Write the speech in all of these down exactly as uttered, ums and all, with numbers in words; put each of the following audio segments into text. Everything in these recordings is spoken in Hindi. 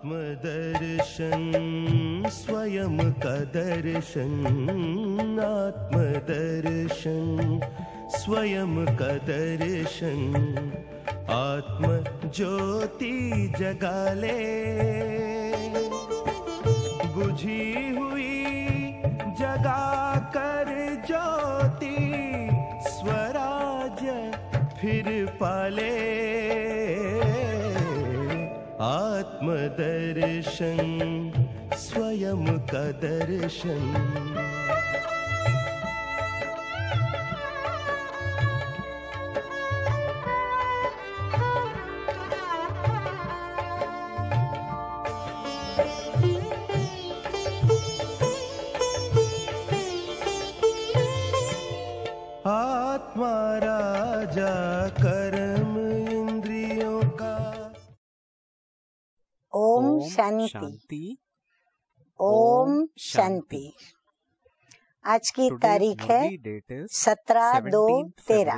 आत्मदर्शन स्वयं का दर्शन, आत्मदर्शन स्वयं का दर्शन, आत्म ज्योति जगा ले, बुझी हुई जगा कर ज्योति, स्वराज्य फिर पाले, आत्मदर्शन स्वयं का दर्शन। आत्मा राजा कर्म इंद्रियों का। ओम शांति, ओम शांति। आज की तारीख है सत्रह दो तेरह।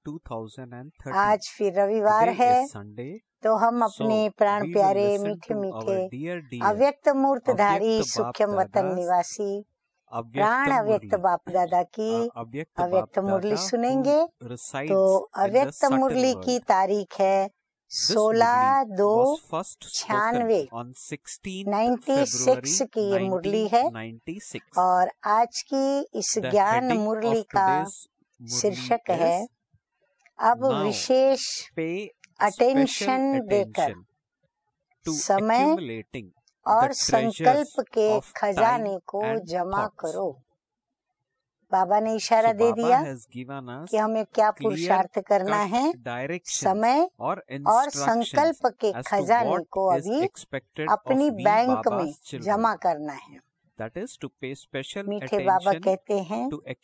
आज फिर रविवार है, तो हम अपने प्राण प्यारे मीठे मीठे अव्यक्त मूर्तधारी सूक्ष्म वतन निवासी प्राण अव्यक्त बाप दादा की अव्यक्त मुरली सुनेंगे। तो अव्यक्त मुरली की तारीख है सोलह दो छियानवे नाइन्टी सिक्स की ये मुरली है। और आज की इस ज्ञान मुरली का शीर्षक है अब विशेष अटेंशन देकर समय और संकल्प के खजाने को जमा करो। बाबा ने इशारा दे दिया कि हमें क्या पुरुषार्थ करना है। समय और संकल्प के खजाने को अभी अपनी बैंक में जमा करना है। मीठे बाबा कहते हैं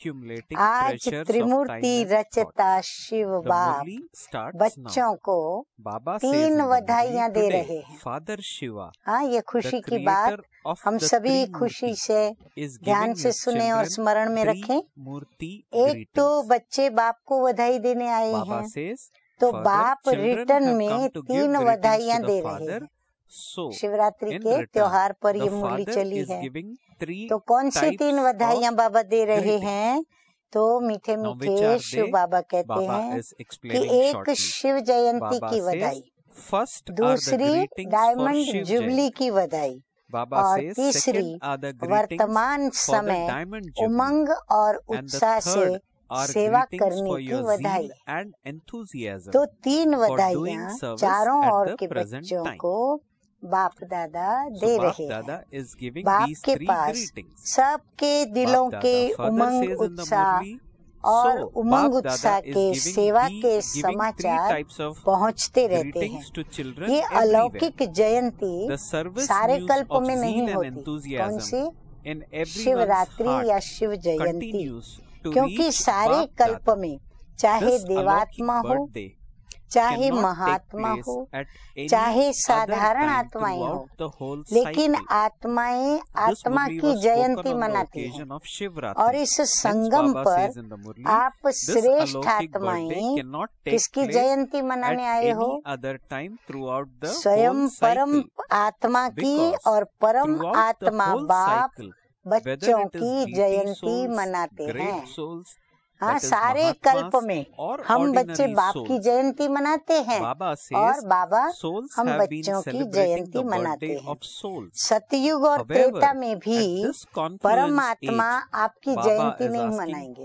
आज त्रिमूर्ति रचता शिव बाप बच्चों को तीन बधाइयाँ दे रहे हैं। हाँ, ये खुशी की बात हम सभी खुशी से ध्यान से सुने और स्मरण में रखें। एक तो बच्चे बाप को बधाई देने आए हैं, तो बाप रिटर्न में तीन बधाइयाँ दे रहे हैं। शिवरात्रि के त्योहार पर ये मुरली चली है, तो कौन सी तीन बधाइयाँ बाबा दे रहे हैं? तो मीठे मीठे शिव बाबा कहते हैं कि एक शिव जयंती की बधाई, दूसरी डायमंड जुबली की बधाई, और तीसरी वर्तमान समय उमंग और उत्साह से सेवा करने की बधाई। तो तीन बधाइयाँ चारों ओर के बच्चों को बाप दादा दे रहे हैं। बाप के पास सबके दिलों के उमंग उत्साह और उमंग उत्साह के सेवा के समाचार पहुंचते रहते हैं। ये अलौकिक जयंती सारे कल्प में नहीं होती। कौन सी? शिवरात्रि या शिव जयंती। क्योंकि सारे कल्प में चाहे देवात्मा हो, चाहे महात्मा हो, चाहे साधारण आत्माएं हो, लेकिन आत्माएं आत्मा की जयंती मनाती हैं। और इस संगम पर आप श्रेष्ठ आत्माएं किसकी जयंती मनाने आए हो? स्वयं परम आत्मा की और परम आत्मा बाप बच्चों की जयंती मनाते हैं। हाँ, सारे कल्प में हम बच्चे बाप की जयंती मनाते हैं और बाबा हम बच्चों की जयंती मनाते हैं। सतयुग और त्रेता में भी परमात्मा आपकी जयंती नहीं मनाएंगे।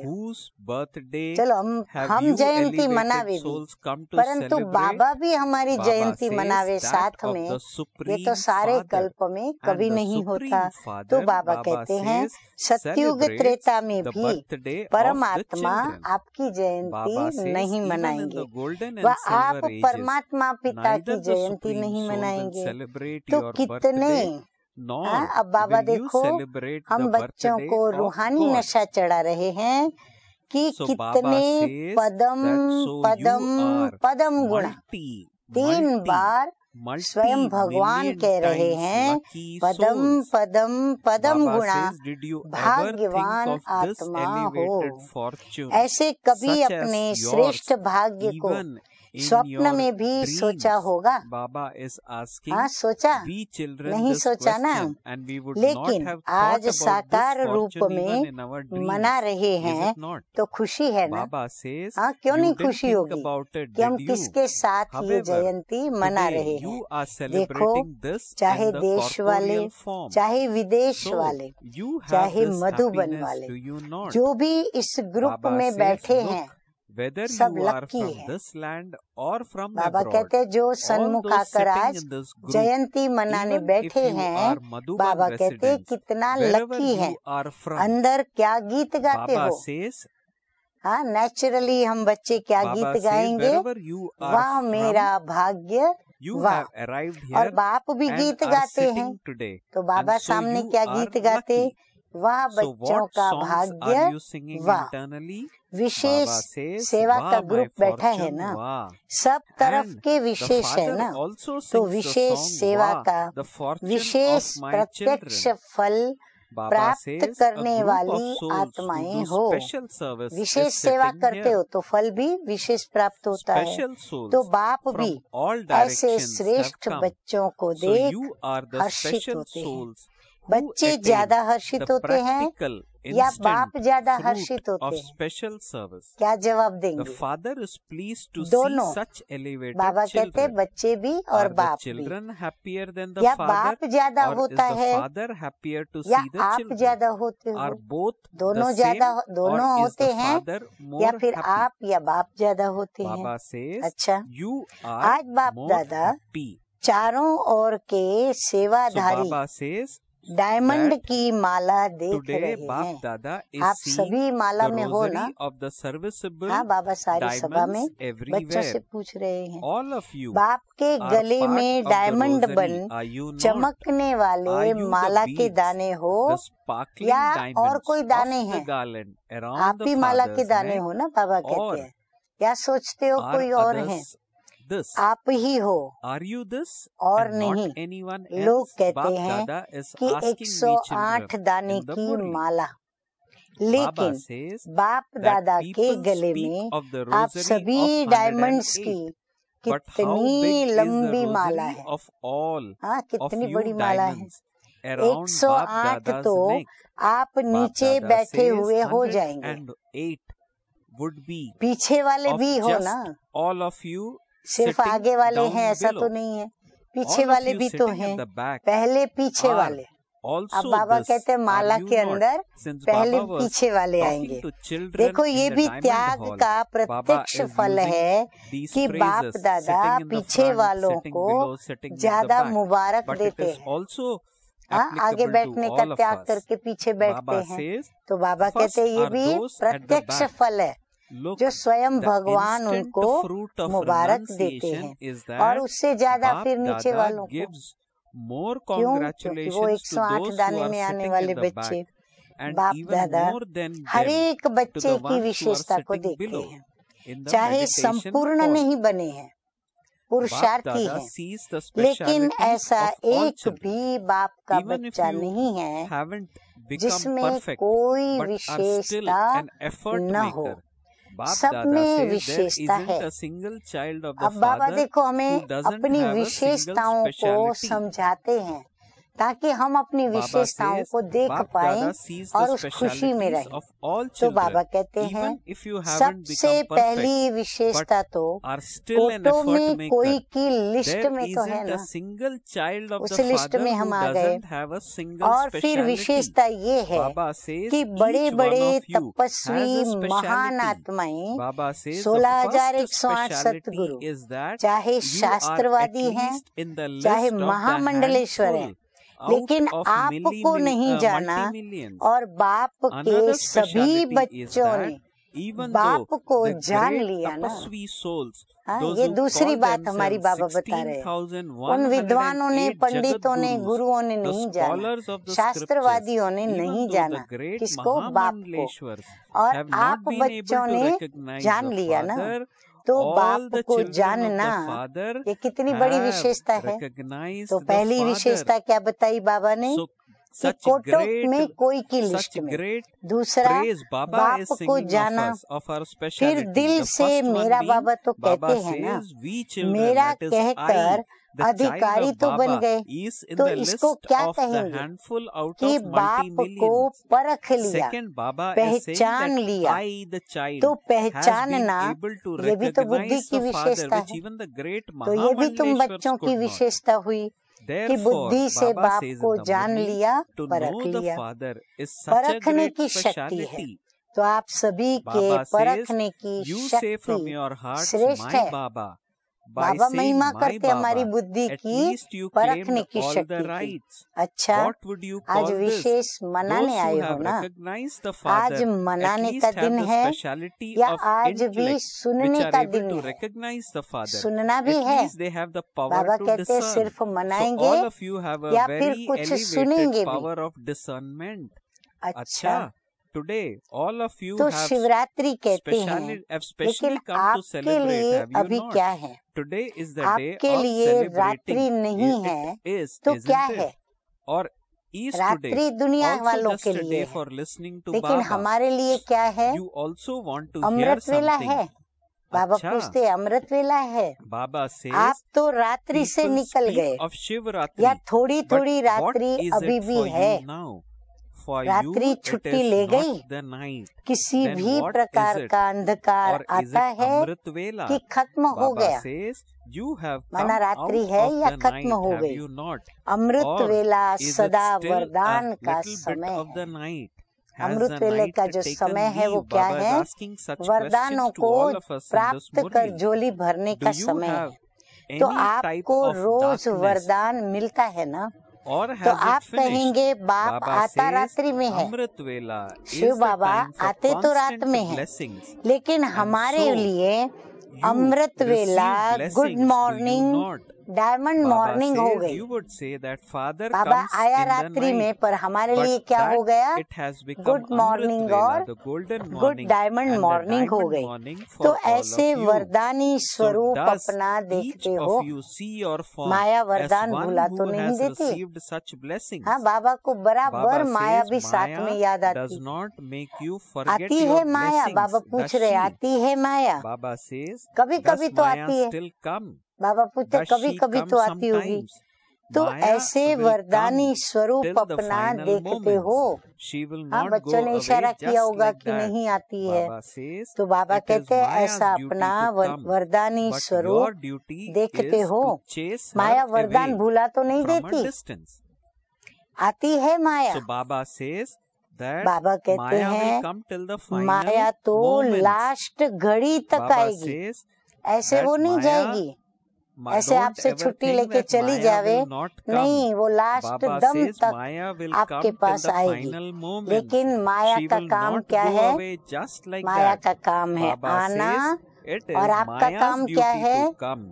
चलो हम हम जयंती मनावे भी, परंतु बाबा भी हमारी जयंती मनावे साथ में, ये तो सारे कल्प में कभी नहीं होता। तो बाबा कहते हैं सतयुग त्रेता में भी परमात्मा आपकी जयंती नहीं मनाएंगे, वह आप परमात्मा पिता की जयंती नहीं मनाएंगे। तो कितने आ, अब बाबा देखो हम बच्चों को रूहानी नशा चढ़ा रहे हैं कि कितने पदम पदम पदम गुण तीन बार स्वयं भगवान कह रहे हैं पदम पदम पदम गुणा भाग्यवान आत्मा हो। ऐसे कभी अपने श्रेष्ठ भाग्य को स्वप्न में भी सोचा होगा। Baba is asking, हाँ सोचा, we children नहीं this सोचा ना, question, and we would लेकिन not have आज thought about साकार this रूप fortune even में in our dreams. मना रहे Is हैं it not? तो खुशी है ना। Baba says, हाँ क्यों you नहीं didn't खुशी think होगी about it, कि हम did you? किसके साथ ये However, जयंती मना today रहे you हैं। are देखो, celebrating this चाहे in the देश वाले, corporeal form. चाहे विदेश So, वाले, you have चाहे this मधुबन happiness, वाले, do you not? जो भी इस ग्रुप Baba में says, बैठे look, हैं, whether सब you are लकी from है। this land or from Baba abroad, कहते हैं जो all सन्मुख those आकर sitting आज in this group, जयंती मनाने even if बैठे you हैं, are Madhuban बाबा कहते हैं residents, कितना wherever लकी है। you are from, अंदर क्या गीत गाते Baba हो। says, हाँ नेचुरली हम बच्चे क्या Baba गीत says, गाएंगे, wherever you are वाह मेरा from, भाग्य you वाह। have arrived और here बाप भी and गीत are गाते हैं, sitting today, तो बाबा and so सामने you क्या are गीत गाते, lucky. वाह So बच्चों what का songs भाग्य are you singing वाह। internally? विशेष Baba says, सेवा का वाह my ग्रुप बैठा है fortune, ना, वाह। सब तरफ And के the विशेष है father ना, also तो sings the विशेष song, सेवा वाह, का the fortune wishes of my प्रत्यक्ष children. फल Baba प्राप्त says, a करने group of वाली souls who आत्माएं do हो। special service विशेष is सेवा sitting करते here. हो तो फल भी विशेष प्राप्त होता है। Special souls तो बाप भी from all ऐसे directions have श्रेष्ठ come. बच्चों को So देख you are the Harshit special होते हैं। souls who बच्चे attain ज्यादा हर्षित the होते हैं practical या instant बाप ज्यादा fruit हर्षित of होते हैं, special service. क्या जवाब The देंगे। father is pleased to see दोनों such elevated बाबा कहते हैं children. बच्चे भी और Are the बाप भी, children happier than the या father, बाप ज्यादा or is होता the है father happier to या see the आप children? ज्यादा होते हो, Are both दोनों the ज्यादा same, दोनों or is होते the हैं, father या more फिर happy? आप या बाप ज्यादा होते हैं। Baba says, अच्छा, you are आज बाप more दादा happy. चारों ओर के So सेवाधारी Baba says डायमंड that की माला देख today रहे Bap हैं। Dada is आप seeing सभी माला the में हो ना। rosary of the serviceable हाँ बाबा सारी सभा में diamonds बच्चों से everywhere. पूछ रहे हैं, All of you बाप के are गले part में of the डायमंड rosary, बन are you not? चमकने Are वाले you the माला के beads, दाने हो the sparkling या और diamonds कोई of दाने the हैं। garland around आप the ही माला के father's दाने neck, हो ना, बाबा कहते or हैं, या सोचते हो are कोई और है। others this? आप ही हो Are you this और and नहीं। not anyone लोग else? कहते Bap हैं Dada is कि asking एक सौ we आठ children दाने in the की Murli. माला, Baba लेकिन says बाप that दादा के people गले speak में of the आप rosary सभी of diamonds one hundred eight, की but how कितनी big is the लंबी माला rosary है। of all हाँ of कितनी you बड़ी माला है। diamonds around एक सौ Bap आठ Dada's तो neck? आप Bap नीचे Dada बैठे says हुए हो one जाएंगे, hundred eight would be पीछे वाले of भी हो just ना, all of you सिर्फ sitting आगे वाले down हैं ऐसा below. तो नहीं है, पीछे All of वाले you भी तो sitting हैं, at the back पहले पीछे are वाले। also अब बाबा this, कहते हैं माला are you के not? अंदर Since पहले Baba was पीछे वाले talking आएंगे। to children देखो in ये the भी diamond त्याग hall, का Baba प्रत्यक्ष is फल using है these कि बाप phrases, दादा sitting in the पीछे front, वालों sitting को below, sitting at the ज्यादा back. मुबारक But it देते is हैं। also हाँ आगे applicable बैठने to का all of त्याग us. करके पीछे बैठते Baba हैं। says, तो बाबा first कहते हैं ये are भी those at the प्रत्यक्ष back. फल है Look, जो स्वयं the भगवान instant उनको fruit of मुबारक देते renunciation हैं, is और that उससे ज्यादा Bap फिर नीचे Dada वालों को। gives more क्यों? क्योंकि वो congratulations एक to सौ आठ those who दाने are में आने sitting वाले at the बच्चे back, and बाप even दादा more than हर them एक to बच्चे the की ones who are विशेषता को sitting देखते below हैं, in the चाहे meditation संपूर्ण hall. नहीं बने हैं, Bap पुरुषार्थी Dada हैं, sees the लेकिन specialities ऐसा of all एक children. भी बाप का Even if बच्चा you नहीं है haven't become जिसमें perfect, कोई but are still विशेषता an effort न हो। maker. Bap सब Dada में says there विशेषता है। isn't a single child of the अब बाबा father देखो who हमें doesn't अपनी have a single विशेषताओं को speciality. समझाते हैं ताकि हम अपनी Baba विशेषताओं says को देख Bap पाएं Dada sees और the उस खुशी में specialities रहें। of all तो बाबा children, कहते हैं even if you haven't सबसे become पहली perfect, विशेषता तो are still an photo effort में कोई maker. की लिस्ट There में तो है isn't ना, a single child of उस the लिस्ट father में who हम आ गए। doesn't have a single और फिर speciality. विशेषता ये है Baba says कि each बड़े one बड़े of you has तपस्वी a महान speciality. आत्माएं Baba says the सोलह हजार एक first सौ आठ speciality सतगुरु is that चाहे you are at शास्त्रवादी हैं, least in the चाहे list of the महामंडलेश्वर हैं, handful out लेकिन of आपको milli, नहीं uh, जाना multi-millions. और बाप के Another सभी speciality is बच्चों that ने even बाप though को the जान great लिया ना। tapasvi souls, हाँ, those ये who दूसरी call बात हमारी themselves बाबा बता रहे हैं। sixteen thousand उन one hundred विद्वानों ने, eight पंडितों ने, Jagadgurus, गुरुओं ने the नहीं जाना, scholars of the शास्त्रवादियों ने scriptures, नहीं even though जाना the great किसको, बाप को। Mahamandleshwars और have आप not been able बच्चों to ने recognize जान the लिया ना, Father, तो all बाप the को children of जानना the Father ये कितनी बड़ी have विशेषता है। recognized तो the पहली Father. विशेषता क्या बताई बाबा ने? So कि such कोटक great, में कोई की such लिस्ट में। great दूसरा, praise Baba बाप is को singing of जाना, us, of our फिर speciality. दिल The से first one मेरा being, बाबा तो Baba कहते हैं ना, says, we children, मेरा that is कहकर I, the child अधिकारी of तो बन Baba, गए, is in तो the इसको list क्या of the कहेंगे handful out कि of बाप को multi-millions. परख लिया, Second, Baba is saying पहचान that लिया। I, the child, तो has been पहचानना able to ये भी तो बुद्धि recognize की the Father, विशेषता which है। even the great तो ये भी तुम Mahamandleshwars बच्चों की could not. विशेषता हुई कि Therefore, बुद्धि से Baba बाप says को in the जान Murli, लिया, to परख know the लिया। Father is such a परखने great की शक्ति है। speciality. तो आप सभी के Baba says, परखने की you say from शक्ति your hearts, श्रेष्ठ my है। Baba. By बाबा saying महिमा my करते हमारी Baba, बुद्धि at की least you परखने claimed की all शक्ति the की। rights. अच्छा, What would you आज call this? विशेष Those मनाने आए who हो have ना, recognized the आज Father at मनाने least का have दिन the है speciality या of आज भी intellect, which सुनने are का able दिन to है? recognize the Father. सुनना भी At है। least they have the power Baba to कहते हैं discern. सिर्फ So मनाएंगे all of you have a या फिर very कुछ elevated सुनेंगे भी। power of discernment. अच्छा, Today all of you तो have शिवरात्रि कहते हैं, specially, have specially लेकिन come to आपके celebrate. लिए Have you अभी not? क्या है? Today is the day आपके of लिए रात्रि celebrating. नहीं It है, is, तो isn't क्या it? है? Or is today रात्रि दुनिया also वालों just के a लिए day है, for listening to लेकिन Baba? हमारे लिए क्या है? You also want to hear अमृत वेला something. है। बाबा अच्छा, पूछते अमृत वेला है। Baba says, आप तो रात्रि से people निकल speak गए, of Shivratri, या थोड़ी but थोड़ी what रात्रि is अभी it भी for है। you now? For रात्रि you it छुट्टी is ले not गई, the night. किसी Then भी what प्रकार is it? का अंधकार Or is आता it है Amrit Vela? कि खत्म हो Baba गया। says, you have come माना out रात्रि है of या the खत्म night, हो have गई। you not? अमृत Or वेला is it सदा still a वरदान का little bit समय of the है। night? Has अमृत the वेले night का जो taken समय है वो leave? क्या Baba is है? asking such वरदानों questions to को all of us in this प्राप्त कर Murli. झोली भरने Do का you समय have है। तो any type आपको of रोज darkness? वरदान मिलता है ना, Or तो has आप it finished? कहेंगे बाप Baba आता says, रात्रि में है। Amrit Vela Shiv is the Baba time for आते तो रात constant में है, blessings. लेकिन And हमारे so, लिए you Amrit Vela receive blessings, good do you morning not? Diamond Baba morning हो says, गई। you would say that Father Baba comes आया in the रात्रि में, night, पर हमारे but लिए क्या हो that गया? it has become good Amrit morning Vela, और the golden good morning, diamond and the morning हो diamond गई। morning तो for all ऐसे of you. वरदानी So स्वरूप does अपना each देखते of हो। you see your form माया as वरदान one भुला तो who नहीं has देती। received such blessings? हाँ, बाबा को बराबर Baba माया says भी साथ में याद Maya does आती। not make you forget आती है your Maya? blessings. Baba Does पूछ रहे she? आती है माया? Baba says, कभी does कभी तो Maya आती है। still come? बाबा पूछते Does कभी she कभी come तो आती होगी। sometimes? तो Maya ऐसे will वरदानी come स्वरूप till the अपना final देखते हो। moments. She will हाँ, not बच्चों go ने away इशारा किया just होगा like कि that. नहीं आती है। Baba says, तो बाबा it is कहते हैं Maya's ऐसा duty अपना to were, come, वरदानी but your स्वरूप duty देखते is हो। to chase माया her वरदान away भूला तो नहीं from a देती, distance. आती है माया। So Baba says that बाबा कहते Maya will हैं come till the final माया तो moments. लास्ट घड़ी तक Baba आएगी, says ऐसे that वो नहीं Maya, जाएगी। Ma- ऐसे don't आपसे ever छुट्टी think लेके that चली Maya जावे, will not come. नहीं, वो लास्ट Baba दम says तक Maya will आपके come till पास the आएगी। final moments. लेकिन माया She का will काम not क्या go है? away just like Maya that. का काम है Baba आना, says it और is आपका Maya's काम क्या duty है? to come.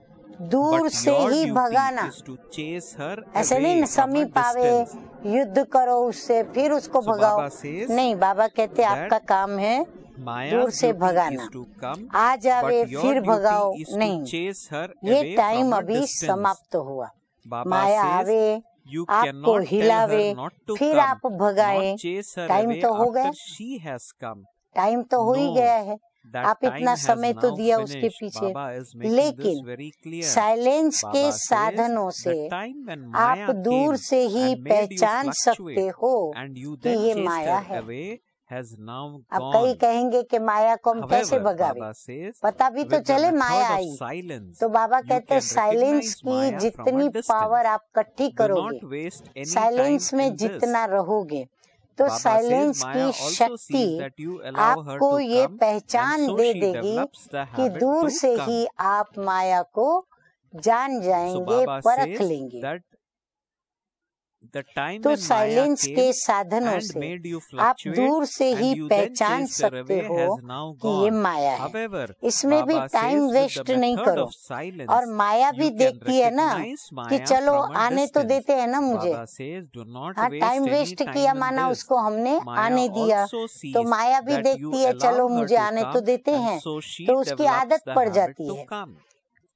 दूर But से your he duty भगाना। is to chase her ऐसे away नहीं from a समीप आवे, distance. युद्ध करो उससे, फिर उसको So भगाओ। Baba says नहीं, बाबा कहते that आपका काम है दूर Maya's से duty भगाना। is to come, आ जावे but your फिर भगाओ, duty is to नहीं, chase her ये away टाइम from a अभी distance. समाप्त हुआ। Baba माया says आवे, you आपको cannot tell हिलावे, her not to फिर come, आप भगाए। not chase her time away तो हो गया, after she has come. Time तो हो ही No, गया है। that आप time इतना has समय तो now दिया उसके finished. पीछे, Baba is making this लेकिन very clear. साइलेंस के Baba says साधनों से the time when आप Maya दूर came से ही and made you पहचान सकते fluctuate हो and you कि then ये chased माया her है। away has now अब कई gone. कहेंगे कि माया को हम कैसे However, भगावे, Baba says पता भी तो with the चले method Maya of I. silence, तो बाबा you कहते हैं can साइलेंस recognize की Maya from a जितनी distance. पावर आप इकट्ठी Do करोगे, not waste any silence time में in this. जितना रहोगे, तो Baba says साइलेंस Maya की also शक्ति sees that you allow her आपको to ये come, पहचान and so दे she देगी develops the कि habit दूर to से come. ही आप माया को जान So जाएंगे, Baba परख says लेंगे। that the time तो when Maya साइलेंस came के साधनों and से made you आप fluctuate दूर से ही and you then पहचान chased her सकते away हो has now कि ये gone. माया है। However, इसमें भी Baba time says with waste the नहीं method करो। of silence, और माया भी you can देखती है ना recognize कि Maya चलो from a आने तो distance. देते हैं ना मुझे। Baba says, do not हाँ, waste time any waste time किया, in माना this. उसको हमने Maya आने दिया, also sees तो माया भी that you देखती है allow चलो her मुझे to आने come, तो देते and हैं, so she तो उसकी develops आदत the पड़ habit जाती to है। come.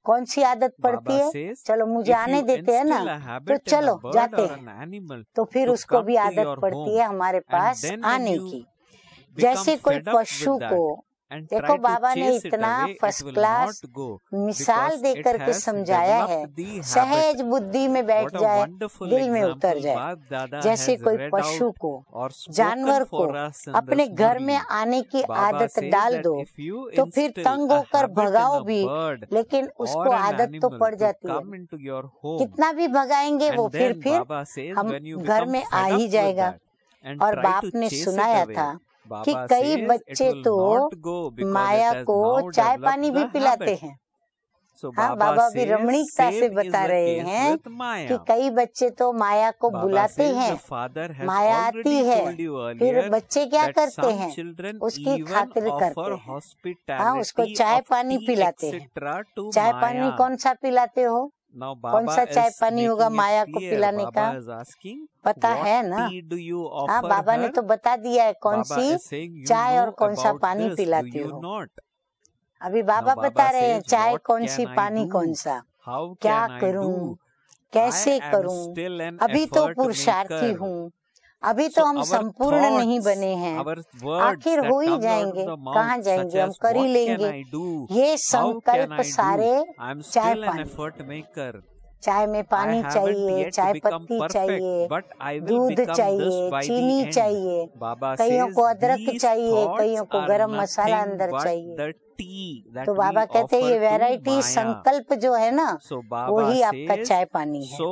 कौन सी आदत पड़ती है? चलो मुझे आने देते हैं ना, तो चलो जाते हैं। तो फिर उसको भी आदत पड़ती है हमारे पास आने की। जैसे कोई पशु को, देखो बाबा ने इतना फर्स्ट क्लास मिसाल देकर के समझाया है, सहज बुद्धि में बैठ जाए, दिल में उतर जाए। जैसे कोई पशु को, जानवर को अपने घर में आने की आदत डाल दो, तो फिर तंग होकर भगाओ भी, लेकिन उसको आदत तो पड़ जाती है। कितना भी भगाएंगे वो फिर फिर हम घर में आ ही जाएगा। और बाप ने सुनाया था कि कई बच्चे तो माया को चाय पानी भी पिलाते हैं। हाँ, बाबा भी रमणीकता से बता रहे हैं कि कई बच्चे तो माया को बुलाते हैं, माया आती है, फिर बच्चे क्या करते हैं? उसकी खातिर करते हैं। हाँ, उसको चाय पानी पिलाते हैं। चाय पानी कौन सा पिलाते हो? कौन सा चाय पानी होगा माया को पिलाने का? पता है ना? हाँ, बाबा ने तो बता दिया है कौन सी चाय और कौन सा पानी पिलाते हो। अभी बाबा बता रहे हैं चाय कौन सी, पानी कौन सा, क्या करूं, कैसे करूं। अभी तो पुरुषार्थी हूँ, अभी तो हम संपूर्ण नहीं बने हैं। आखिर हो ही जाएंगे, कहाँ जाएंगे, हम कर ही लेंगे। ये संकल्प सारे चाय पानी, चाय में पानी चाहिए, चाय पत्ती चाहिए, दूध चाहिए, चीनी चाहिए, कईयों को अदरक चाहिए, कईयों को गरम मसाला अंदर चाहिए। तो बाबा कहते हैं ये वैरायटी संकल्प जो है ना, वही आपका चाय पानी है।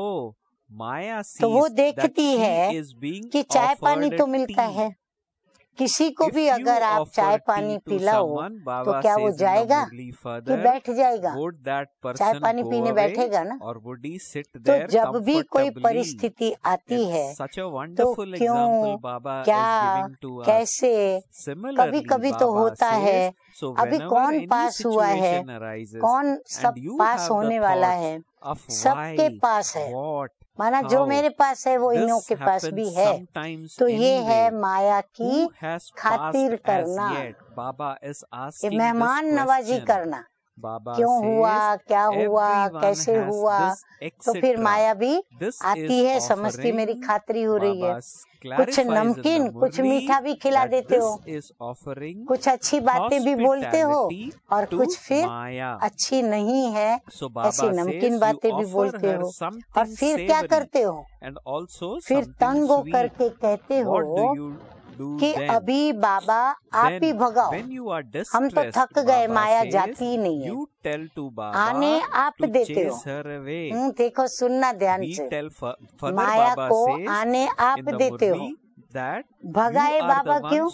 तो वो देखती है कि चाय पानी तो मिलता है, किसी को भी अगर आप चाय पानी पिलाओ तो क्या वो जाएगा कि बैठ जाएगा? चाय पानी पीने बैठेगा ना। तो जब भी कोई परिस्थिति आती है तो क्यों, क्या, कैसे, कभी कभी तो होता है। अभी कौन पास हुआ है, कौन सब पास होने वाला है? सबके पास है। माना जो मेरे पास है वो इन्हों के पास भी है। तो ये है माया की खातिर करना, ये मेहमान नवाजी करना। क्यों हुआ, क्या हुआ, कैसे हुआ, तो फिर माया भी आती है, समझती मेरी खातिरी हो रही है। कुछ नमकीन, कुछ मीठा भी खिला देते हो, कुछ अच्छी बातें भी बोलते हो, और कुछ फिर अच्छी नहीं है ऐसी नमकीन बातें भी बोलते हो। और फिर क्या करते हो? फिर तंग हो करके कहते हो कि अभी बाबा आप ही भगाओ, हम तो थक गए, माया जाती ही नहीं है। आने आप देते हो। हम्म, देखो सुनना ध्यान से, माया को आने आप देते हो। भगाए बाबा क्यों?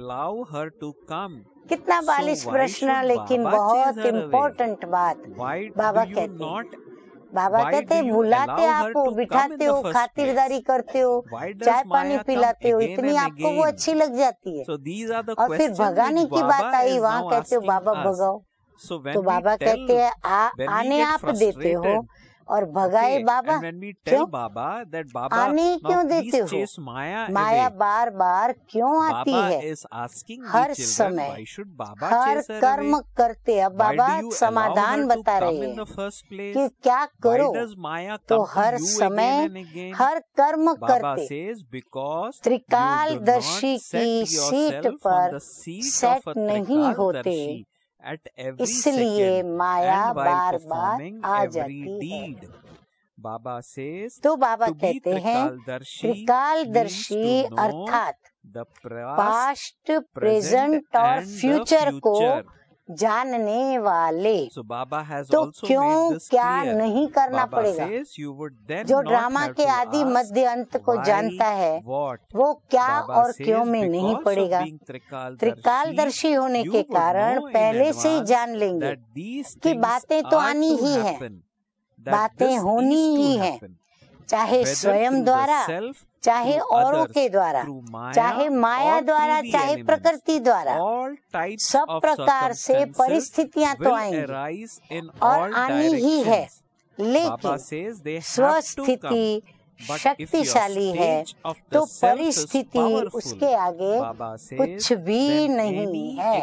कितना बालिश प्रश्न, लेकिन बहुत इम्पोर्टेंट बात बाबा कहते हैं। बाबा कहते हैं बुलाते आपको, बिठाते हो, खातिरदारी करते हो, चाय पानी पिलाते हो, इतनी आपको वो अच्छी लग जाती है। और फिर भगाने की बात आई, वहाँ कहते हो बाबा भगाओ। तो बाबा कहते हैं आ, आने आप देते हो और भगाए बाबा क्यों? आने क्यों देते हो? माया बार बार क्यों आती है? हर समय हर कर्म करते। अब बाबा समाधान बता रहे हैं कि क्या करो, तो हर समय हर कर्म करते। त्रिकालदर्शी की सीट पर सेट नहीं होते, इसलिए माया बार बार आ जाती है। बाबा से तो बाबा कहते हैं त्रिकालदर्शी अर्थात पास्ट, प्रेजेंट और फ्यूचर को जानने वाले। तो क्यों क्या नहीं करना पड़ेगा? जो ड्रामा के आदि मध्य अंत को जानता है वो क्या और क्यों में नहीं पड़ेगा। त्रिकालदर्शी होने के कारण पहले से ही जान लेंगे कि बातें तो आनी ही है, बातें होनी ही है, चाहे स्वयं द्वारा, चाहे औरों के द्वारा, चाहे माया द्वारा, चाहे प्रकृति द्वारा। सब प्रकार से परिस्थितियां तो आएंगी और आनी ही है, लेकिन स्वस्थिति शक्तिशाली है तो परिस्थिति उसके आगे कुछ भी नहीं है।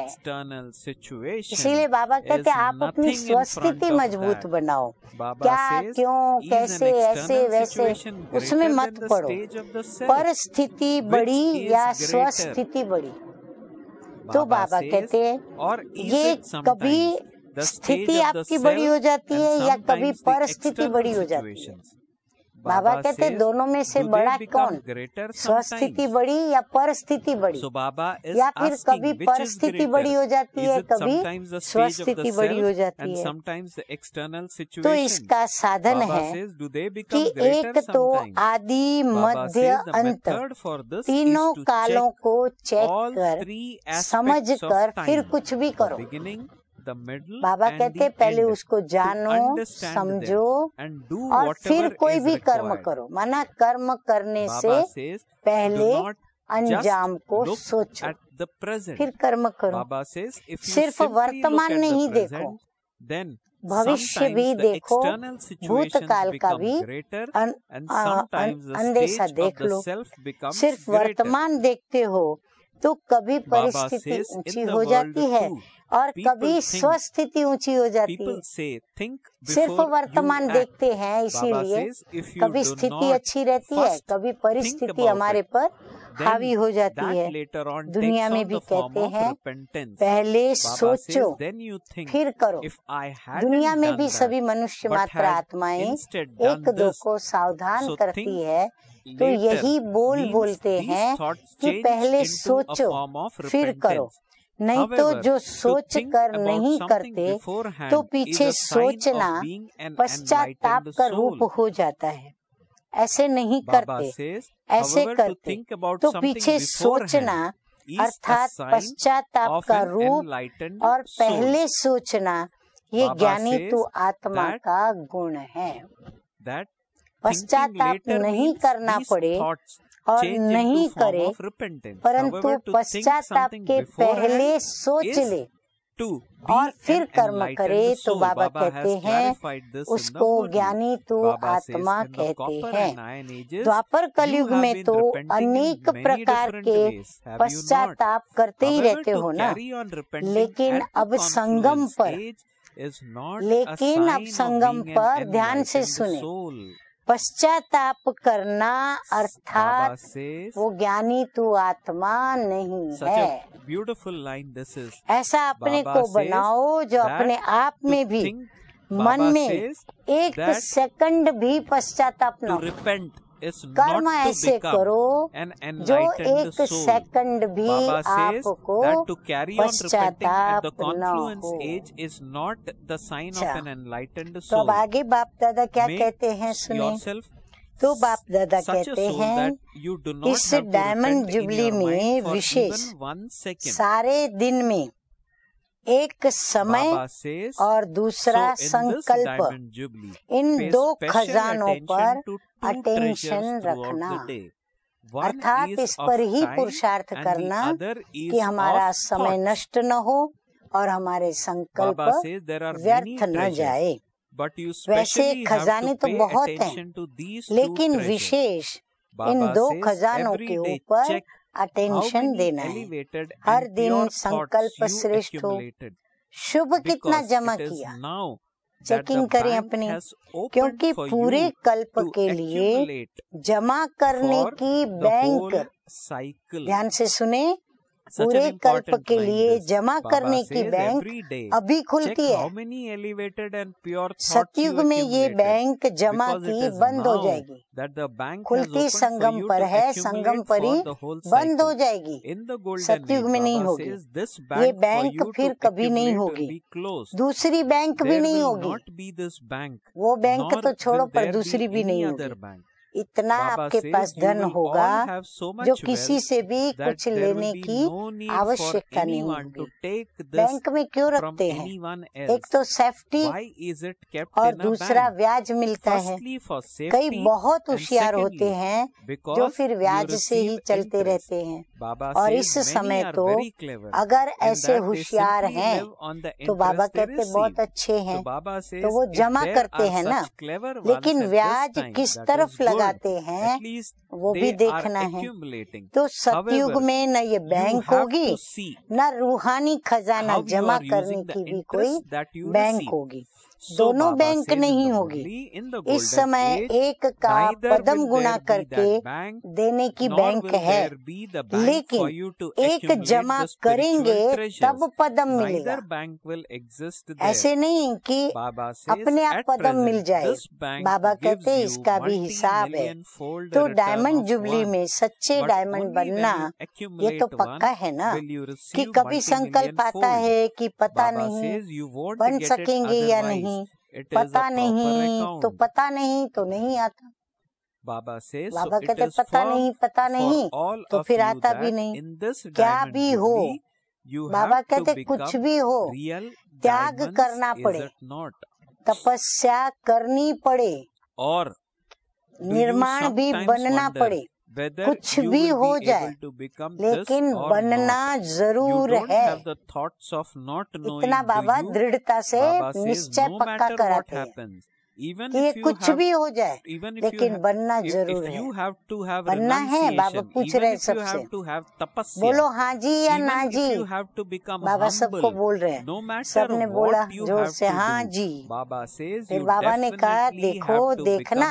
इसीलिए बाबा कहते हैं आप अपनी स्वस्थिति मजबूत बनाओ। क्या, क्यों, कैसे, ऐसे, वैसे उसमें मत पड़ो। परिस्थिति बड़ी या स्वस्थिति बड़ी, तो बाबा कहते हैं ये कभी स्थिति आपकी बड़ी हो जाती है या कभी परिस्थिति बड़ी हो जाती है। बाबा कहते हैं दोनों में से बड़ा कौन, स्वस्थिति बड़ी या परिस्थिति बड़ी, या फिर कभी परिस्थिति बड़ी हो जाती है, कभी स्वस्थिति बड़ी हो जाती है। तो इसका साधन है कि एक तो आदि मध्य अंत तीनों कालों को चेक कर समझ कर फिर कुछ भी करो। बाबा कहते पहले उसको जानो, समझो और फिर कोई भी कर्म करो। माना कर्म करने से पहले अंजाम को सोचो, फिर कर्म करो। सिर्फ वर्तमान नहीं देखो, भविष्य भी देखो, भूतकाल का भी अन, अंदेशा देख लो। सिर्फ वर्तमान देखते हो तो कभी परिस्थिति ऊंची हो जाती है और कभी स्वस्थिति ऊंची हो जाती है। सिर्फ वर्तमान देखते हैं, इसीलिए कभी स्थिति अच्छी रहती है, कभी परिस्थिति हमारे पर हावी हो जाती है। दुनिया में भी कहते हैं पहले सोचो फिर करो। दुनिया में भी सभी मनुष्य मात्र आत्माएं एक दो को सावधान करती है, तो यही बोल बोलते हैं कि पहले सोचो फिर करो। नहीं तो जो सोच कर नहीं करते तो पीछे सोचना पश्चाताप का रूप हो जाता है। ऐसे नहीं करते, ऐसे करते तो पीछे सोचना अर्थात पश्चाताप का रूप, और पहले सोचना ये ज्ञानी तू आत्मा का गुण है। पश्चाताप नहीं करना पड़े और नहीं करे, परंतु पश्चाताप के पहले सोच ले और फिर कर्म करे, तो बाबा कहते हैं उसको ज्ञानी तू आत्मा कहते हैं। द्वापर कलयुग में तो अनेक प्रकार के पश्चाताप करते ही रहते हो ना, लेकिन अब संगम पर लेकिन अब संगम पर ध्यान से सुने, पश्चाताप करना अर्थात वो ज्ञानी तू आत्मा नहीं है। Beautiful line this is. ऐसा अपने को बनाओ जो अपने आप में भी मन में एक सेकंड भी पश्चाताप न हो। कर्म ऐसे करो जो एक सेकंड भी आपको पश्चाताप न हो। तो अब आगे बाप दादा क्या कहते हैं सुनिए। तो बाप दादा कहते हैं इस डायमंड जुबली में विशेष सारे दिन में एक समय और दूसरा संकल्प, इन दो खजानों पर अटेंशन रखना, अर्थात इस पर ही पुरुषार्थ करना कि हमारा समय नष्ट न हो और हमारे संकल्प व्यर्थ न जाए। वैसे खजाने तो बहुत हैं, लेकिन विशेष इन दो खजानों के ऊपर अटेंशन देना है। हर दिन संकल्प श्रेष्ठ हो। शुभ कितना जमा किया, चेकिंग करें अपनी, क्योंकि पूरे कल्प के लिए जमा करने की बैंक, ध्यान से सुने, पूरे कल्प के लिए जमा करने की बैंक अभी खुलती है। सतयुग में ये बैंक जमा की बंद हो जाएगी। खुलती संगम पर है, संगम पर ही बंद हो जाएगी, सतयुग में नहीं होगी। ये बैंक फिर कभी नहीं होगी, दूसरी बैंक भी नहीं होगी। वो बैंक तो छोड़ो, पर दूसरी भी नहीं होगी। इतना आपके पास धन होगा जो किसी से भी कुछ लेने की आवश्यकता नहीं होगी। बैंक में क्यों रखते हैं? एक तो सेफ्टी और दूसरा ब्याज मिलता है। कई बहुत होशियार होते हैं जो फिर ब्याज से ही चलते रहते हैं, और इस समय तो अगर ऐसे होशियार हैं तो बाबा कहते बहुत अच्छे हैं, तो वो जमा करते हैं ना, लेकिन ब्याज किस तरफ लगा लगाते हैं वो भी देखना है। तो सतयुग में न ये बैंक होगी न रूहानी खजाना जमा करने की भी कोई बैंक होगी, दोनों बैंक नहीं होगी। इस समय एक का पदम गुणा करके देने की बैंक है, लेकिन एक जमा करेंगे तब पदम मिलेगा। ऐसे नहीं कि अपने आप पदम मिल जाए। बाबा कहते इसका भी हिसाब है। तो डायमंड जुबली में सच्चे डायमंड बनना ये तो पक्का है ना, कि कभी संकल्प आता है कि पता नहीं बन सकेंगे या नहीं, पता नहीं तो पता नहीं तो नहीं आता। बाबा says, बाबा so कहते पता नहीं पता नहीं तो फिर आता भी नहीं। क्या भी हो, बाबा कहते कुछ भी हो त्याग करना पड़े, तपस्या करनी पड़े और निर्माण भी बनना पड़े। कुछ भी हो जाए लेकिन बनना जरूर है। इतना बाबा दृढ़ता से निश्चय पक्का कराते हैं कि ये कुछ भी हो जाए लेकिन बनना जरूर है। बनना है। बाबा पूछ रहे सबसे, बोलो हाँ जी या ना जी। बाबा सबको बोल रहे हैं, सबने बोला जोर से हाँ जी। फिर बाबा ने कहा देखो देखना,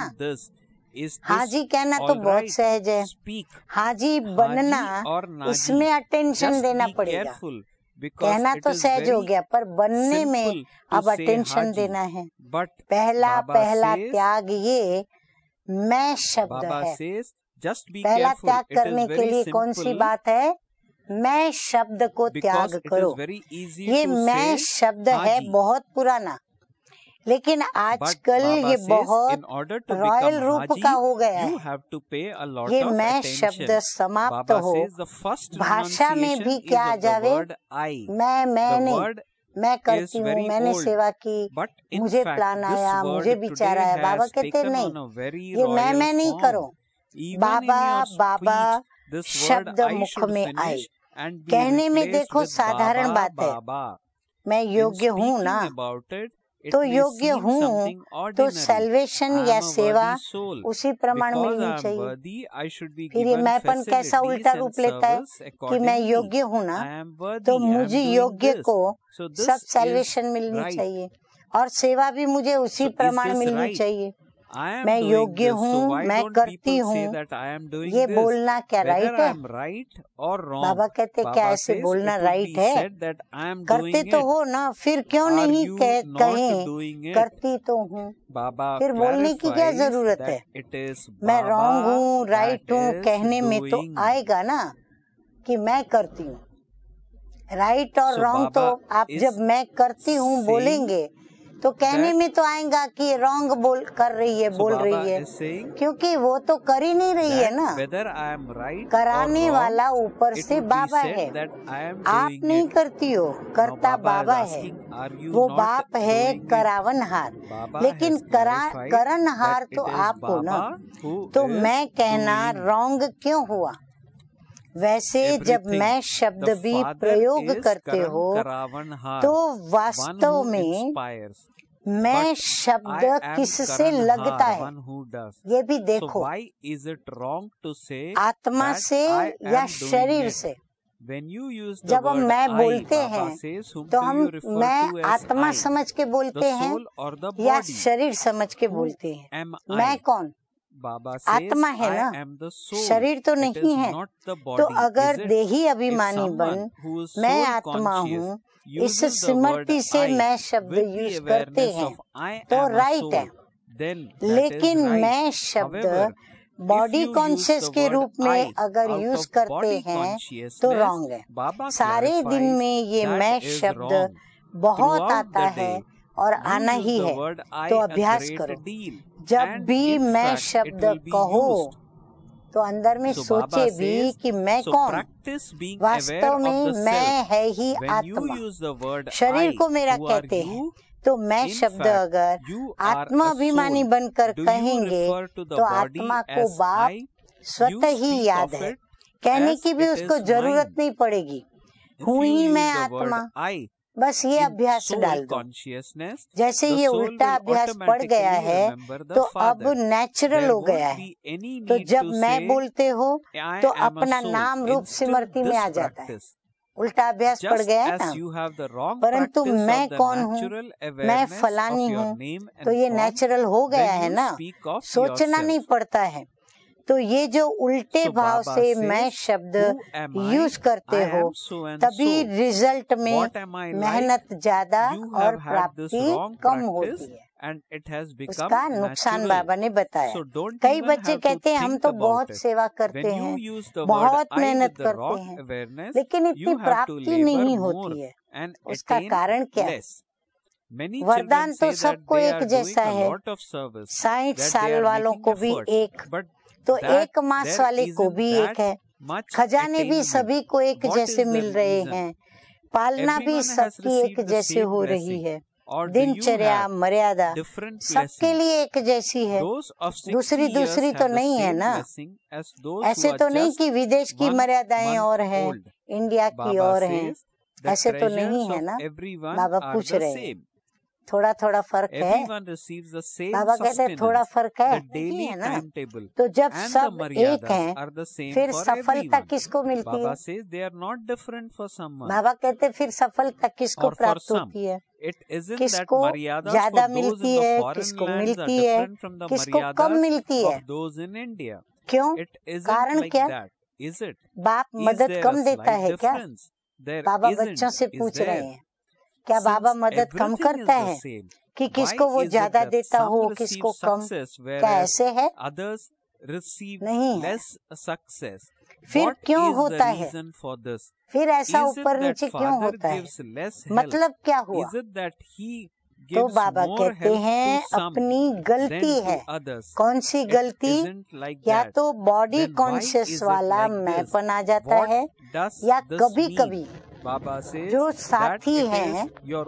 हाँ जी कहना तो बहुत सहज है, हाँ जी बनना इसमें अटेंशन देना पड़ेगा। कहना तो सहज हो गया पर बनने में अब अटेंशन देना है। पहला पहला त्याग ये मैं शब्द है। पहला त्याग करने के लिए कौन सी बात है? मैं शब्द को त्याग करो। ये मैं शब्द है बहुत पुराना, लेकिन आजकल ये बहुत रॉयल रूप का हो गया है। ये मैं शब्द समाप्त हो, भाषा में भी क्या आ जावे, मैं मैं नहीं, मैं करती हूँ, मैंने सेवा की, मुझे प्लान आया, मुझे विचार आया। बाबा कहते नहीं, ये मैं मैं नहीं करो। बाबा बाबा शब्द मुख में आए, कहने में देखो साधारण बात है, मैं योग्य हूँ ना, तो योग्य हूँ तो सैल्वेशन या सेवा उसी प्रमाण मिलनी चाहिए। फिर ये मैंपन कैसा उल्टा रूप लेता है कि मैं योग्य हूँ ना, तो मुझे योग्य को सब सैल्वेशन मिलनी चाहिए और सेवा भी मुझे उसी प्रमाण मिलनी चाहिए। मैं योग्य हूँ, मैं करती हूँ, ये बोलना क्या राइट है? बाबा कहते क्या ऐसे बोलना राइट है? करते तो हो ना, फिर क्यों नहीं कह, कहें करती तो हूँ, फिर बोलने की क्या जरूरत है? मैं रॉन्ग हूँ राइट हूँ कहने में तो आएगा ना कि मैं करती हूँ। राइट और रॉन्ग तो आप जब मैं करती हूँ बोलेंगे तो कहने में तो आएगा कि रॉन्ग बोल कर रही है, बोल रही है, क्योंकि वो तो कर ही नहीं रही है ना। कराने वाला ऊपर से बाबा है, आप नहीं करती हो, करता बाबा है। वो बाप है करावनहार, लेकिन करा करनहार तो आप हो ना। तो मैं कहना रॉन्ग क्यों हुआ? वैसे जब मैं शब्द भी प्रयोग करते हो तो वास्तव में मैं शब्द किससे लगता है ये भी देखो, आत्मा से या शरीर से। जब हम मैं बोलते हैं तो हम मैं आत्मा समझ के बोलते हैं या शरीर समझ के बोलते हैं? मैं कौन? आत्मा है ना, शरीर तो नहीं है। तो अगर देही अभिमानी बन मैं आत्मा हूँ, इस स्मृति से मैं शब्द यूज करते हैं तो राइट है। लेकिन मैं शब्द बॉडी कॉन्शियस के रूप में अगर यूज करते हैं तो रॉन्ग है। सारे दिन में ये मैं शब्द बहुत आता है और आना ही है, तो अभ्यास करो। जब भी मैं शब्द कहो तो अंदर में सोचे भी कि मैं कौन? वास्तव में मैं है ही आत्मा। शरीर को मेरा कहते हैं, तो मैं शब्द अगर आत्माभिमानी बनकर कहेंगे तो आत्मा को बाप स्वतः ही याद है, कहने की भी उसको जरूरत नहीं पड़ेगी। हूँ ही मैं आत्मा, बस ये अभ्यास डाल दो। जैसे ये उल्टा अभ्यास पड़ गया है तो अब नेचुरल हो गया है। तो जब मैं बोलते हो तो अपना नाम रूप स्मृति में आ जाता है। उल्टा अभ्यास पड़ गया है ना, परंतु मैं कौन हूँ, मैं फलानी हूँ, तो ये नेचुरल हो गया है ना, सोचना नहीं पड़ता है। तो ये जो उल्टे so, भाव Baba से says, मैं शब्द यूज करते हो so तभी so. रिजल्ट में like? मेहनत ज्यादा और प्राप्ति कम होती है। And it has उसका नुकसान natural. बाबा ने बताया। So कई बच्चे कहते हैं हम तो बहुत सेवा करते हैं, बहुत मेहनत करते हैं, लेकिन इतनी प्राप्ति नहीं होती है। उसका कारण क्या है? वरदान तो सबको एक जैसा है, साठ साल वालों को भी एक, तो एक मास वाले को भी एक है, खजाने भी सभी को एक जैसे मिल रहे हैं, पालना भी सबकी एक जैसे हो रही है, दिनचर्या मर्यादा सबके लिए एक जैसी है, दूसरी दूसरी तो नहीं है ना। ऐसे तो नहीं कि विदेश की मर्यादाएं और हैं, इंडिया की और हैं, ऐसे तो नहीं है ना। बाबा पूछ रहे हैं थोड़ा थोड़ा फर्क है। बाबा कहते हैं थोड़ा फर्क है, नहीं है ना। तो जब सब एक हैं, फिर सफलता किसको मिलती है? बाबा कहते हैं फिर सफलता किसको प्राप्त होती है? किसको ज्यादा मिलती है, किसको मिलती है, किसको कम मिलती है? क्यों? कारण क्या? बाप मदद कम देता है क्या? बाबा बच्चों से पूछ रहे हैं क्या बाबा मदद कम करता है कि किसको वो ज्यादा देता हो, किसको कम? क्या ऐसे है? नहीं है। फिर क्यों होता है? फिर ऐसा ऊपर नीचे क्यों होता है? मतलब क्या हुआ? तो बाबा कहते हैं अपनी गलती है। कौन सी गलती? या तो बॉडी कॉन्शियस वाला मैंपन आ जाता है, या कभी कभी जो साथी हैं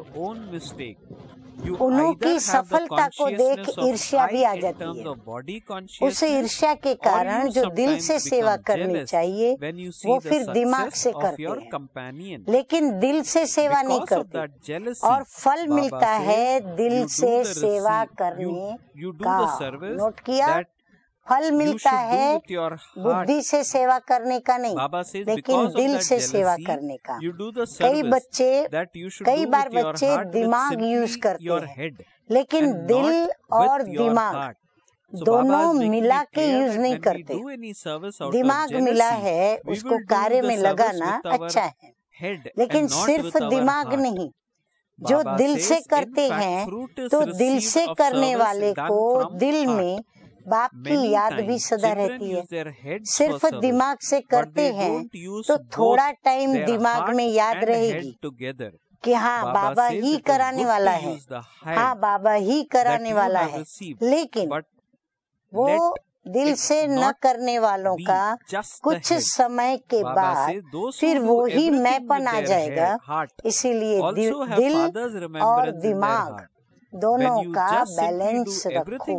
उनकी सफलता को देख ईर्ष्या भी आ जाती है। उस ईर्ष्या के कारण जो दिल से सेवा करनी चाहिए वो फिर दिमाग से करते हैं, लेकिन दिल से सेवा नहीं करते, और फल मिलता है दिल से सेवा करने का। नोट किया? फल मिलता है बुद्धि से सेवा करने का नहीं, लेकिन दिल से सेवा करने का। कई बच्चे कई बार बच्चे दिमाग यूज करते हैं, लेकिन दिल और दिमाग दोनों मिला के यूज नहीं करते। दिमाग मिला है, उसको कार्य में लगाना अच्छा है, लेकिन सिर्फ दिमाग नहीं। जो दिल से करते हैं तो दिल से करने वाले को दिल में बाप की याद भी सदा रहती है। सिर्फ दिमाग से करते हैं तो थोड़ा टाइम दिमाग में याद रहेगी कि हाँ बाबा ही कराने वाला है, हाँ बाबा ही कराने वाला है, लेकिन वो दिल से न करने वालों का कुछ समय के बाद फिर वो ही मैंपन आ जाएगा। इसीलिए दिल और दिमाग दोनों का बैलेंस रखो।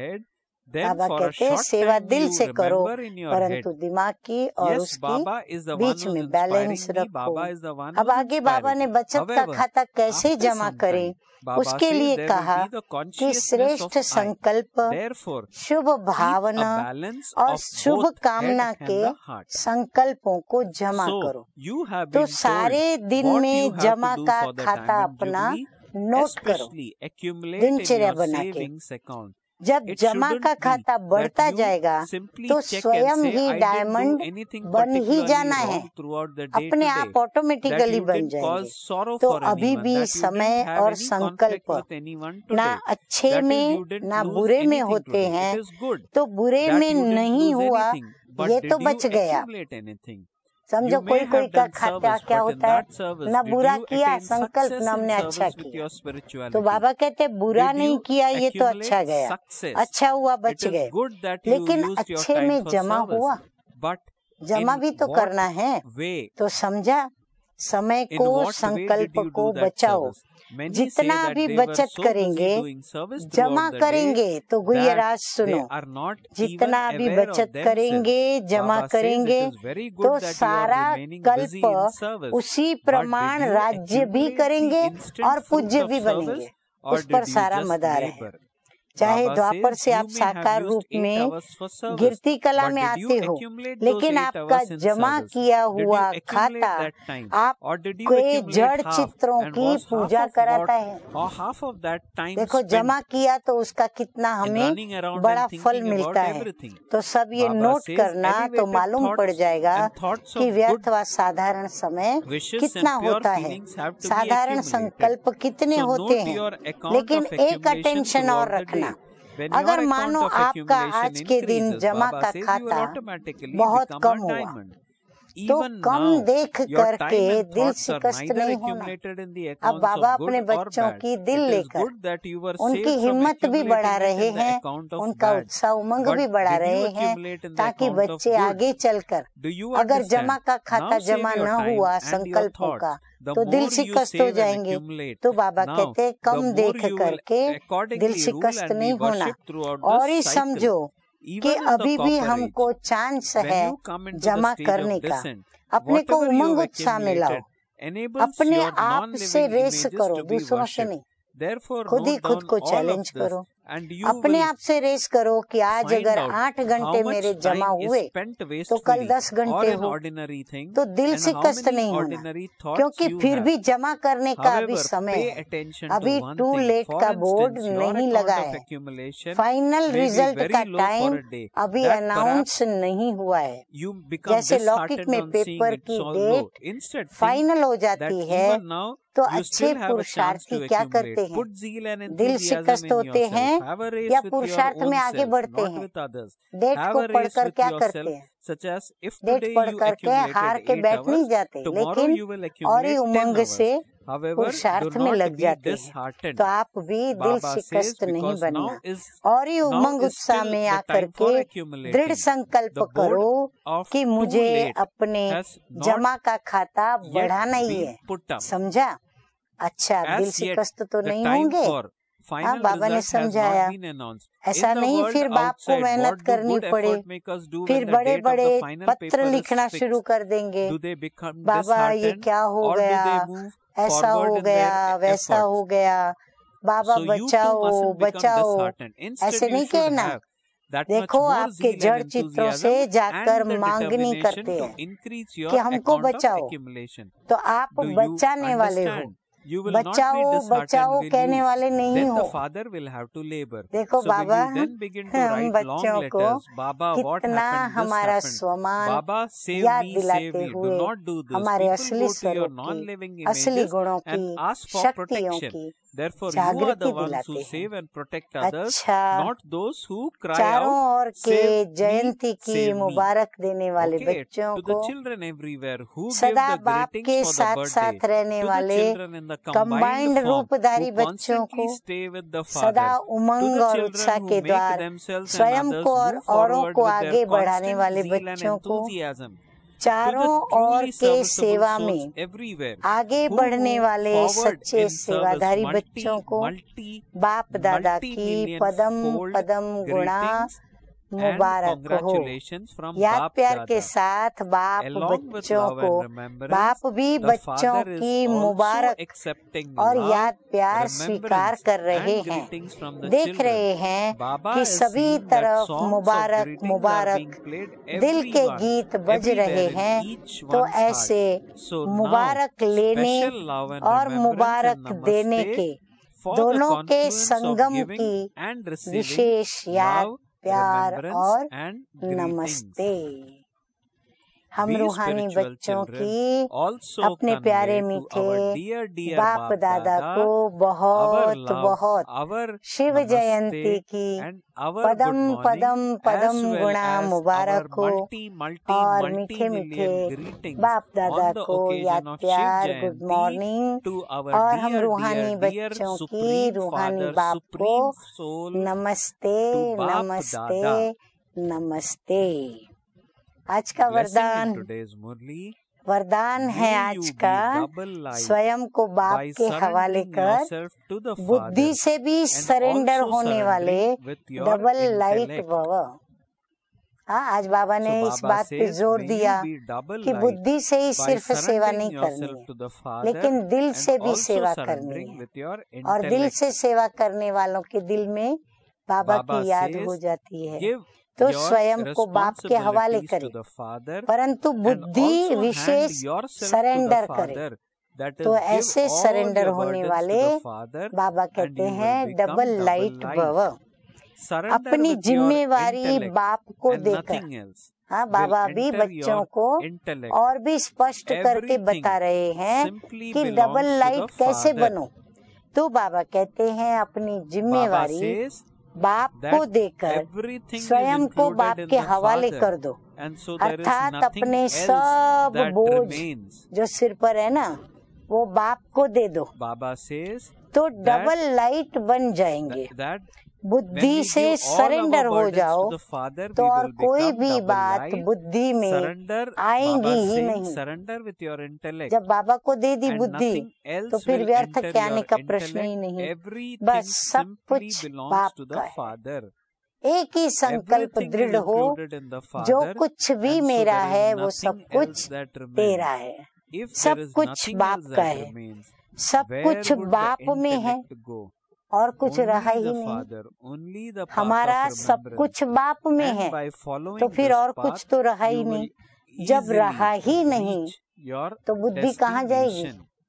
बाबा कहते हैं सेवा दिल से करो, परंतु दिमाग की और उसकी बीच में बैलेंस रखो। अब आगे बाबा ने बचत का खाता कैसे जमा करें उसके लिए कहा कि श्रेष्ठ संकल्प, शुभ भावना और शुभ कामना के संकल्पों को जमा करो। तो सारे दिन में जमा का खाता अपना नोट करो, दिनचर्या बना के। जब जमा का खाता बढ़ता जाएगा तो स्वयं ही डायमंड बन ही जाना है, अपने आप ऑटोमेटिकली बन जाएंगे। तो अभी भी समय और संकल्प ना अच्छे में ना बुरे में होते हैं, तो बुरे में नहीं हुआ ये तो बच गया। समझो कोई कोई का खाता क्या होता है, न बुरा किया संकल्प न हमने अच्छा किया, तो बाबा कहते बुरा नहीं किया ये तो अच्छा गया, अच्छा हुआ बच गए, लेकिन अच्छे में जमा हुआ, जमा भी तो करना है। तो समझा, समय को संकल्प को बचाओ, जितना भी बचत करेंगे, जमा करेंगे, तो ये राज सुनो, जितना भी बचत करेंगे, जमा करेंगे, तो सारा कल्प उसी प्रमाण राज्य भी करेंगे और पूज्य भी बनेंगे। उस पर सारा मदार है। चाहे द्वापर से आप साकार रूप में गिरती कला में आते हो, लेकिन आपका जमा किया हुआ खाता आपके जड़ चित्रों की पूजा कराता है। देखो, जमा किया तो उसका कितना हमें बड़ा फल मिलता है। तो सब ये नोट करना, तो मालूम पड़ जाएगा कि व्यर्थ व साधारण समय कितना होता है, साधारण संकल्प कितने होते हैं। लेकिन एक अटेंशन और रखना, अगर मानो आपका आज के दिन जमा का खाता बहुत कम हुआ, तो कम देख करके दिल शिकस्त नहीं होना। अब बाबा अपने बच्चों की दिल लेकर उनकी हिम्मत भी बढ़ा रहे हैं, उनका उत्साह उमंग भी बढ़ा रहे हैं, ताकि बच्चे आगे चलकर, अगर जमा का खाता जमा न हुआ संकल्पों का, तो दिल शिकस्त हो जाएंगे। तो बाबा कहते हैं कम देख करके दिल शिकस्त नहीं होना। और ये समझो कि अभी भी हमको चांस है जमा करने का। अपने को उमंग उत्साह में लाओ, अपने आप से रेस करो, दूसरों से नहीं। खुद ही खुद को चैलेंज करो, अपने आप से रेस करो कि आज अगर आठ घंटे मेरे जमा हुए तो कल दस घंटे हो, तो दिल से कष्ट नहीं होना, क्योंकि फिर भी जमा करने का अभी समय है। अभी टू लेट का बोर्ड नहीं लगा है, फाइनल रिजल्ट का टाइम अभी अनाउंस नहीं हुआ है। जैसे लौकिक में पेपर की डेट फाइनल हो जाती है, तो अच्छे पुरुषार्थी क्या करते हैं? दिल शिकस्त होते हैं या पुरुषार्थ में आगे बढ़ते हैं? डेट को पढ़कर क्या करते हैं? डेट पढ़ करके हार के बैठ नहीं जाते, लेकिन और ही उमंग से पुरुषार्थ में लग जाते हैं। तो आप भी दिल शिकस्त नहीं बनना, और ही उमंग उत्साह में आकर के दृढ़ संकल्प करो कि मुझे अपने जमा का खाता बढ़ाना ही है। समझा? अच्छा, दिल शिकस्त तो नहीं होंगे। हाँ, बाबा ने समझाया, ऐसा नहीं फिर बाप को मेहनत करनी पड़े, फिर बड़े बड़े पत्र लिखना शुरू कर देंगे, बाबा ये क्या हो गया, ऐसा हो गया, वैसा हो गया, बाबा बचाओ बचाओ, ऐसे नहीं कहना। देखो, आपके जड़ चित्रों से जाकर मांगनी करते हैं कि हमको बचाओ, तो आप बचाने वाले हो, बचाओ बचाओ कहने वाले नहीं हो। देखो बाबा हम बच्चों को कितना हमारा स्वमान याद दिलाते हुए हमारे असली स्वरूप की, असली गुणों की, शक्तियों की जागृति दिलाते हैं। अच्छा, चारों ओर के जयंती की मुबारक देने वाले बच्चों को, सदा बाप के साथ साथ रहने वाले कंबाइंड रूपधारी बच्चों को, सदा उमंग और उत्साह के द्वार स्वयं को और औरों को आगे बढ़ाने वाले बच्चों को, चारों ओर के सेवा में आगे बढ़ने वाले सच्चे सेवाधारी बच्चों को बाप दादा की पदम पदम गुणा मुबारक हो। याद प्यार के साथ बाप बच्चों को, बाप भी बच्चों की मुबारक और याद प्यार स्वीकार कर रहे हैं। देख रहे हैं कि सभी तरफ मुबारक मुबारक दिल के गीत बज रहे हैं। तो ऐसे मुबारक लेने और मुबारक देने के दोनों के संगम की विशेष याद प्यार और नमस्ते। हम रूहानी बच्चों की अपने प्यारे मीठे बाप दादा को बहुत बहुत शिव जयंती की पदम पदम पदम गुणा मुबारक हो, और मीठे मीठे बाप दादा को याद प्यार गुड मॉर्निंग। और हम रूहानी बच्चों की रूहानी बाप को नमस्ते नमस्ते नमस्ते। आज का वरदान, वरदान है आज का स्वयं को बाप के हवाले कर बुद्धि से भी सरेंडर होने वाले डबल लाइट भव। हाँ, आज बाबा ने इस बात पे जोर दिया कि बुद्धि से ही सिर्फ सेवा नहीं करनी है, लेकिन दिल से भी सेवा करनी है। और दिल से सेवा करने वालों के दिल में बाबा की याद हो जाती है, तो स्वयं को बाप के हवाले करे, परंतु बुद्धि विशेष सरेंडर करे। तो ऐसे सरेंडर होने वाले बाबा कहते हैं डबल लाइट भव। अपनी जिम्मेवारी बाप को देकर, हाँ, बाबा भी बच्चों को और भी स्पष्ट करके बता रहे हैं कि डबल लाइट कैसे बनो। तो बाबा कहते हैं अपनी जिम्मेवारी बाप को देकर स्वयं को बाप के हवाले कर दो, अर्थात अपने सब बोझ जो सिर पर है ना वो बाप को दे दो, तो डबल लाइट बन जाएंगे। बुद्धि से सरेंडर हो जाओ तो और कोई भी बात बुद्धि में आएगी ही नहीं। जब बाबा को दे दी बुद्धि तो फिर व्यर्थ के आने का प्रश्न ही नहीं, बस सब कुछ बाप का है। एक ही संकल्प दृढ़ हो, जो कुछ भी मेरा है वो सब कुछ तेरा है, सब कुछ बाप का है, सब कुछ बाप में है और कुछ रहा ही नहीं। हमारा सब कुछ बाप में है तो फिर और कुछ तो रहा ही नहीं। जब रहा ही नहीं तो बुद्धि कहाँ जाएगी?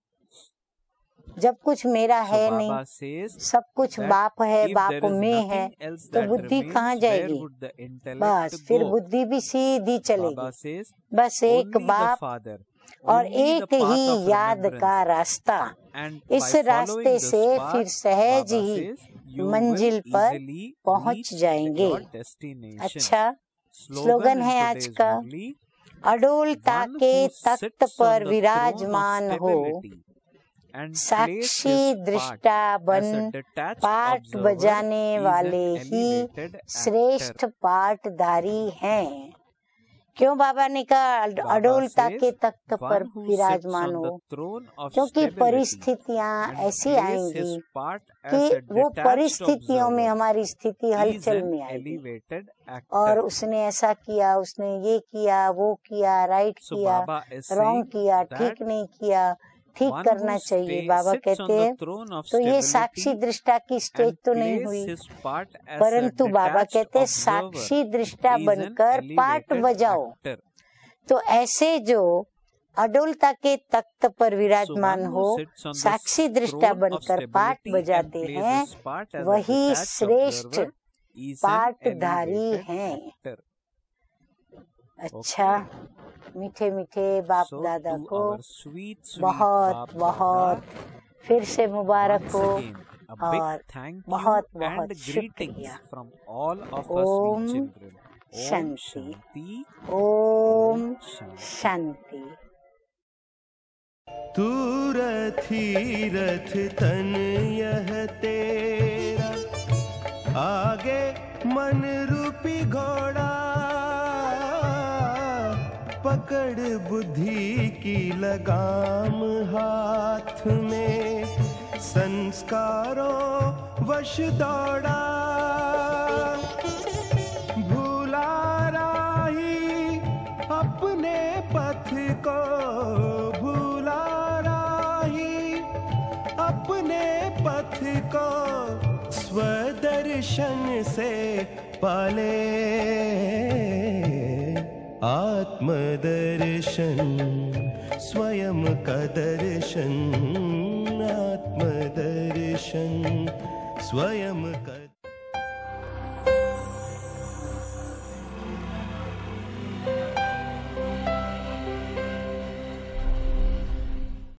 जब कुछ मेरा है नहीं, सब कुछ बाप है, बाप में है, तो बुद्धि कहाँ जाएगी? बस फिर बुद्धि भी सीधी चलेगी। बस एक बाप और एक ही याद का रास्ता, इस रास्ते से फिर सहज ही मंजिल पर पहुंच जाएंगे। अच्छा, स्लोगन है आज का, अडोलता के तख्त पर विराजमान हो, साक्षी दृष्टा बन पाठ बजाने वाले ही श्रेष्ठ पाठधारी हैं। क्यों बाबा ने कहा अडोलता के तख्त पर विराजमान हो? क्योंकि परिस्थितियाँ ऐसी आएंगी कि वो परिस्थितियों में हमारी स्थिति हलचल में आएगी, और उसने ऐसा किया, उसने ये किया, वो किया, राइट किया, रॉन्ग किया, ठीक नहीं किया, ठीक करना चाहिए। बाबा कहते हैं तो ये साक्षी दृष्टा की स्टेज तो नहीं हुई, परंतु बाबा कहते हैं साक्षी दृष्टा बनकर पाठ बजाओ। तो ऐसे जो अडोलता के तख्त पर विराजमान हो, साक्षी दृष्टा बनकर पाठ बजाते हैं, वही श्रेष्ठ पाठधारी हैं। अच्छा, मीठे मीठे बाप दादा को बहुत बहुत फिर से मुबारक हो और बहुत बहुत शुक्रिया। ओम शांति, ओम शांति। तू रथी रथ तन यह तेरा, आगे मन रूपी घोड़ा, पकड़ बुद्धि की लगाम हाथ में, संस्कारों वश दौड़ा, भूला राही अपने पथ को, भूला राही अपने पथ को, स्वदर्शन से पाले आत्मदर्शन, स्वयं का दर्शन, आत्मदर्शन स्वयं का